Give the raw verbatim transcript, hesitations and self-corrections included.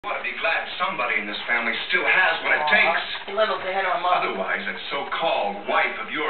You ought to be glad somebody in this family still has what it takes. He levels the head on mom. Otherwise, that so-called wife of yours